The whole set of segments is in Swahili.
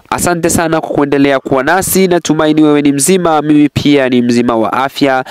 Asante sana kwa kuendelea kuwa nasi, natumaini wewe ni mzima, mimi pia ni mzima wa afya.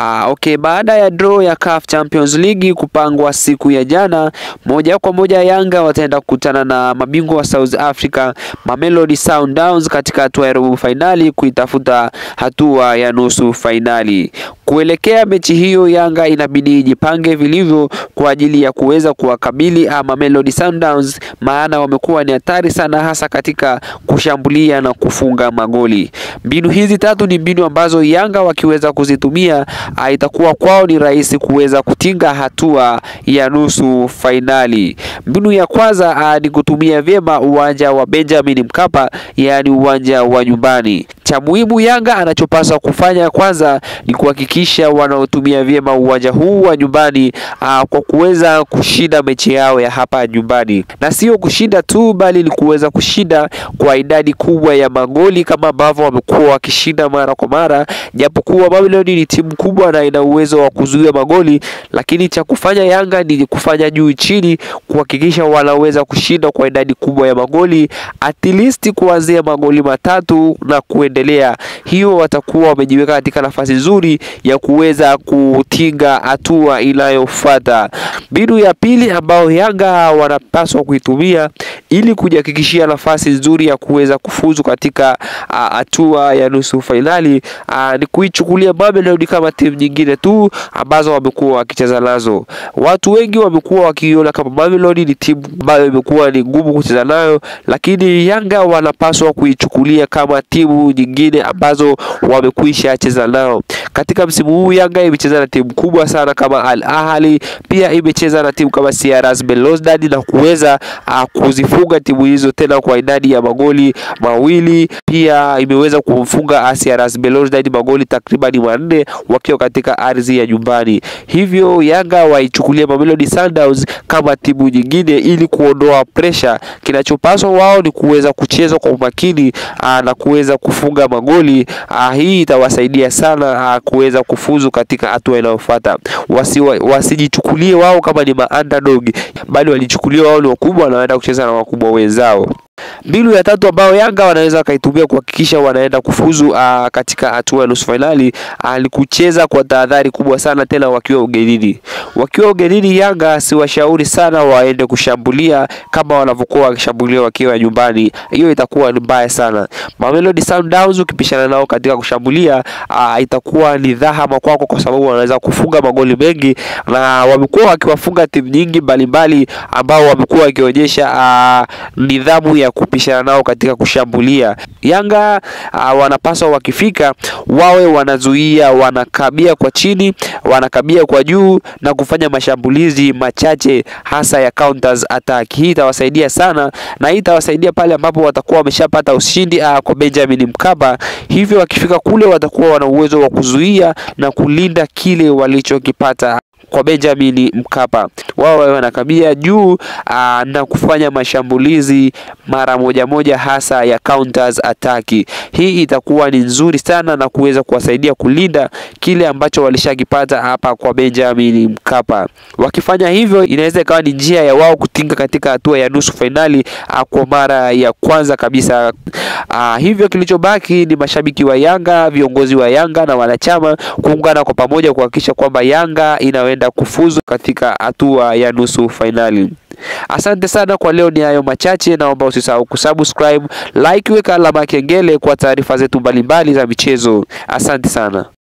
Baada ya draw ya CAF Champions League kupangwa siku ya jana, moja kwa moja Yanga wataenda kukutana na mabingwa wa South Africa Mamelodi Sundowns katika hatua ya robo finali kuitafuta hatua ya nusu finali. Kuelekea mechi hiyo, Yanga inabidi ijipange vilivyo kwa ajili ya kuweza kuwakabili Mamelodi Sundowns, maana wamekuwa ni hatari sana hasa katika kushambulia na kufunga magoli. Mbinu hizi tatu ni mbinu ambazo Yanga wakiweza kuzitumia itakuwa kwao ni rahisi kuweza kutinga hatua ya nusu finali. Mbinu ya kwanza ni kutumia vyema uwanja wa Benjamin Mkapa, yani uwanja wa nyumbani. Cha muhimu Yanga anachopaswa kufanya kwanza ni kuhakikisha wanaotumia vyema uwanja huu wa nyumbani kwa kuweza kushinda mechi yao ya hapa nyumbani, na sio kushinda tu bali ni kuweza kushinda kwa idadi kubwa ya magoli kama ambavyo wamekuwa wakishinda mara kwa mara. Japokuwa Mamelodi ni timu kubwa na ina uwezo wa kuzuia magoli, lakini cha kufanya Yanga ni kufanya juu chini kuhakikisha wanaweza kushinda kwa idadi kubwa ya magoli, at least kuanzia magoli 3 na kuendelea. Hiyo watakuwa wamejiweka katika nafasi nzuri ya kuweza kutinga hatua inayofuata. Mbinu ya pili ambayo Yanga wanapaswa kuitumia ili kujihakikishia nafasi nzuri ya kuweza kufuzu katika hatua ya nusu finali ni kuichukulia Mamelodi kama timu nyingine tu ambazo wamekuwa wakicheza nazo. Watu wengi wamekuwa wakiona kama Mamelodi ni timu ambayo imekuwa ni ngumu kucheza nayo, lakini Yanga wanapaswa kuichukulia kama timu nyingine ambazo wamekwisha cheza nao. Katika msimu huu Yanga imecheza na timu kubwa sana kama Al Ahly, pia imecheza na timu kama CR Belouizdad na kuweza kuzifunga timu hizo tena kwa idadi ya magoli 2. Pia imeweza kumfunga CR Belouizdad magoli takriban 4 wakiwa katika ardhi ya nyumbani. Hivyo Yanga waichukulia Mamelodi Sundowns kama timu nyingine ili kuondoa pressure. Kinachopaswa wao ni kuweza kucheza kwa umakini na kuweza kufunga magoli. Hii itawasaidia sana kuweza kufuzu katika hatua inayofuata. Wasijichukulie wao kama ni underdog, bali walichukulie wao ni wakubwa na wanaenda kucheza na wakubwa wenzao. Mbinu ya tatu ambayo Yanga wanaweza kaitumia kuhakikisha wanaenda kufuzu katika hatua ya nusu finali ni kucheza kwa tahadhari kubwa sana, tena wakiwa ugenini. Wakiwa ugenini Yanga siwashauri sana waende kushambulia kama wanavyokuwa wakishambulia wakiwa nyumbani. Hiyo itakuwa ni mbaya sana. Mamelodi Sundowns ukipishana nao katika kushambulia itakuwa ni dhahama kwako, kwa sababu wanaweza kufunga magoli mengi, na wamekuwa wakiwafunga timu nyingi mbalimbali ambao wamekuwa wakionyesha nidhamu ya kupishana nao katika kushambulia. Yanga wanapaswa wakifika wawe wanazuia, wanakabia kwa chini, wanakabia kwa juu na kufanya mashambulizi machache hasa ya counters attack. Hii itawasaidia sana, na hii itawasaidia pale ambapo watakuwa wameshapata ushindi kwa Benjamin Mkapa. Hivyo wakifika kule watakuwa wana uwezo wa kuzuia na kulinda kile walichokipata kwa Benjamin Mkapa. Wao wanakabia juu na kufanya mashambulizi mara moja hasa ya counters attack. Hii itakuwa ni nzuri sana na kuweza kuwasaidia kulinda kile ambacho walishakipata hapa kwa Benjamin Mkapa. Wakifanya hivyo inaweza ikawa ni njia ya wao kutinga katika hatua ya nusu finali kwa mara ya kwanza kabisa. Hivyo kilichobaki ni mashabiki wa Yanga, viongozi wa Yanga na wanachama kuungana kwa pamoja kuhakikisha kwamba Yanga inaenda kufuzu katika hatua ya nusu finali. Asante sana kwa leo, ni hayo machache. Naomba usisahau kusubscribe, like, weka alama kengele kwa taarifa zetu mbalimbali za michezo. Asante sana.